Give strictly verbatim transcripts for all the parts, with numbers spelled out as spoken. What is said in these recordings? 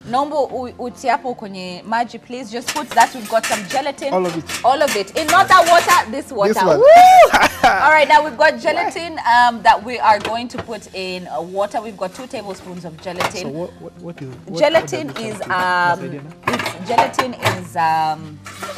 Nombo utiapo kwenye maji, please. Just put that. We've got some gelatin. All of it. All of it. In not that water, this water. This one. All right, now we've got gelatin um, that we are going to put in uh, water. We've got two tablespoons of gelatin. So what, what, what is what, gelatin what is um, um, it's, gelatin is um,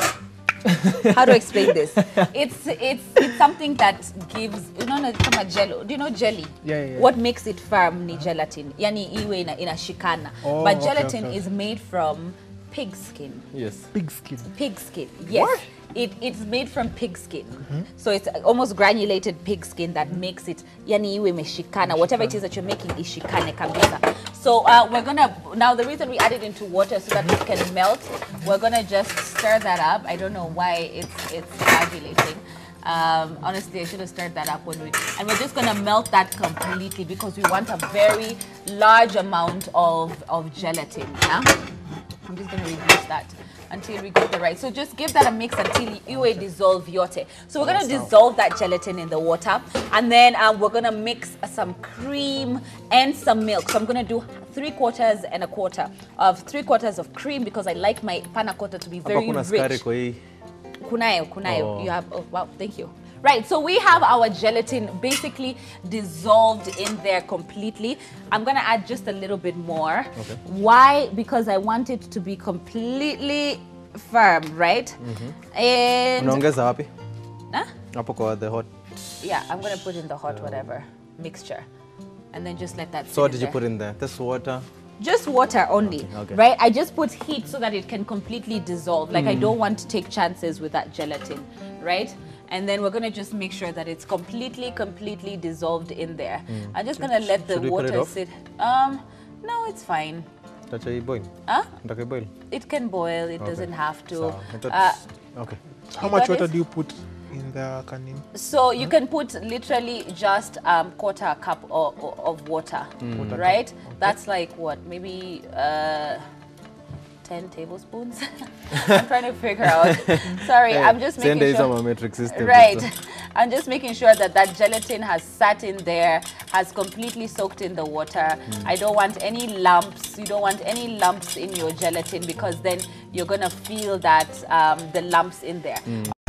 how to explain this? It's it's it's something that gives, you know, kama jello. Do you know jelly? Yeah, yeah, yeah. What makes it firm ni gelatin. Yani iwe ina inashikana. Oh, but okay, gelatin okay. is made from pig skin. Yes. Pig skin. Pig skin. Yes. What? It, it's made from pig skin. Mm-hmm. So it's almost granulated pig skin that makes it, yani iwe meshikana, whatever it is that you're making, ishikane kabisa. So uh, we're gonna, now the reason we add it into water so that it can melt, we're gonna just stir that up. I don't know why it's, it's coagulating. Um, honestly, I should have stirred that up when we, and we're just gonna melt that completely because we want a very large amount of, of gelatin. Yeah? I'm just gonna reduce that until we get the right. So just give that a mix until you dissolve yote. So we're gonna dissolve that gelatin in the water, and then um, we're gonna mix some cream and some milk. So I'm gonna do three quarters and a quarter of three quarters of cream because I like my panna cotta to be very rich. Kunayo, kunayo. Oh. You have, oh wow, thank you. Right, so we have our gelatin basically dissolved in there completely. I'm gonna add just a little bit more. Okay. Why? Because I want it to be completely firm, right? Mm-hmm. And Unaongeza wapi? Huh? Hapo kwa the hot. Yeah, I'm gonna put in the hot whatever mixture, and then just let that. So what did you there. put in there? Just water. Just water only, okay, okay. right? I just put heat so that it can completely dissolve. Like mm. I don't want to take chances with that gelatin, right? And then we're gonna just make sure that it's completely, completely dissolved in there. Mm. I'm just gonna let the Should we put it water off? sit. Um, no, it's fine. Does it boil? Huh? Does it boil? It can boil. It Okay. doesn't have to. So, I thought- Uh, okay. How You much got water it? do you put in the canning? So you can put literally just um, quarter a cup of, of water, Quarter right? cup, okay. That's like what, maybe uh, ten tablespoons? I'm trying to figure out. Sorry, Hey, I'm just send making days sure. on my metric system. Right. I'm just making sure that that gelatin has sat in there, has completely soaked in the water. Mm. I don't want any lumps. You don't want any lumps in your gelatin because then you're going to feel that um, the lumps in there. Mm.